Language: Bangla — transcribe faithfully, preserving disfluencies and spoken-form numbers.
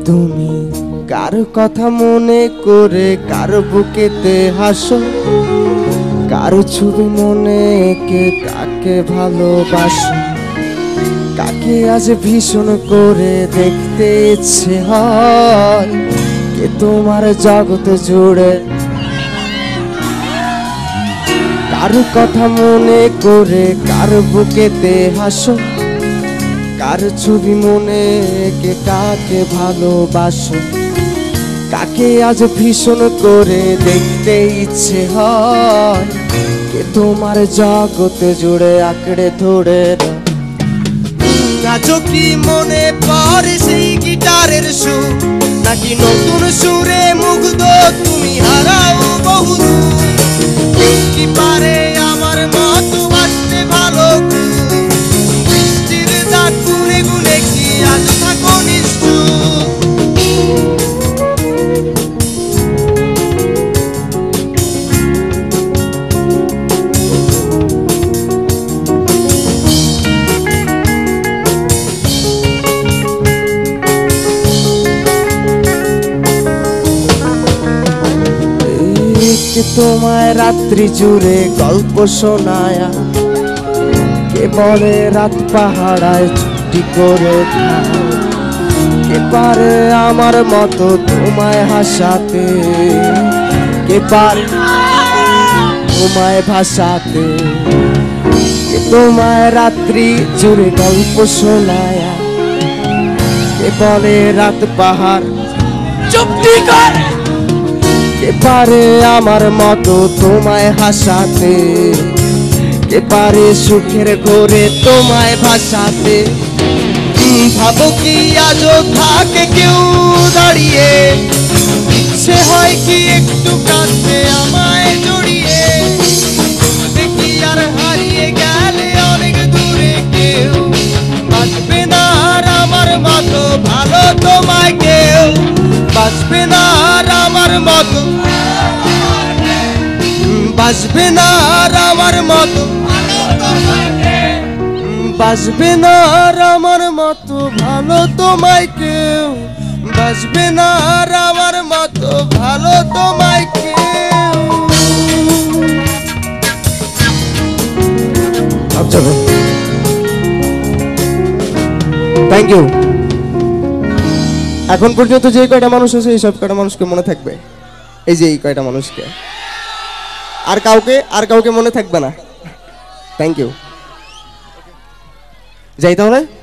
তুমি কার কথা মনে করে কার বুকেতে হাসো, কার ছবি মনে এঁকে কাকে ভালোবাসো, কাকে আজ ভীষণ করে দেখতে ইচ্ছে হয়, কে তোমার জগৎ জুড়ে। কার কথা মনে করে কার বুকেতে হাসো, কার ছবি মনে এঁকে কাকে ভালোবাসো, কাকে আজ ভীষণ করে দেখতে ইচ্ছে হয়, কে তোমার জগৎ জুড়ে আঁকড়ে ধরে। আজও কি মনে পড়ে সেই গিটারের সুর, নাকি নতুন সুরে মুগ্ধ তুমি হারাও বহুদূর? কি পারে আমার মতো বাঁচতে ভালো, বৃষ্টির দাগ গুনে গুনে কি আজ থাকো নিশ্চুপ? তোমায় রাত্রি জুড়ে গল্প শোনায়, কে বলে রাত পাহাড়ায় ছুটি করে খায়, কে পারে আমার মতো তোমায় হাসাতে, কে পারে তোমায় ভাসাতে, কে তোমায় রাত্রি জুড়ে গল্প শোনায়, কে বলে রাত পাহাড় চুপটি করে, কে পারে আমার মতো তোমায় হাসাতে, কে পারে সুখের ঘরে তোমায় ভাসাতে। ভাবো কি আজও থাকে কেউ দাঁড়িয়ে, ইচ্ছে হয় কি একটু কাঁদতে আমায় জড়িয়ে, দেখি আর হারিয়ে গেলে অনেক দূরে কেউ, বাঁচবে না আর আমার মতো ভালো তোমায় কেউ, বাঁচবে না আর আমার মতো, বাঁচবে না আর আমার মতো, বাঁচবে না আর আমার মতো ভালো তোমায় কেউ, বাঁচবে না আর আমার মতো ভালো তোমায় কেউ। Thank you. এখন পর্যন্ত যে কয়টা মানুষ আছে এই সব কয়টা মানুষকে মনে থাকবে, এই যে এই কয়টা মানুষকে, আর কাউকে আর কাউকে মনে থাকবে না। Thank you. যাই তাহলে।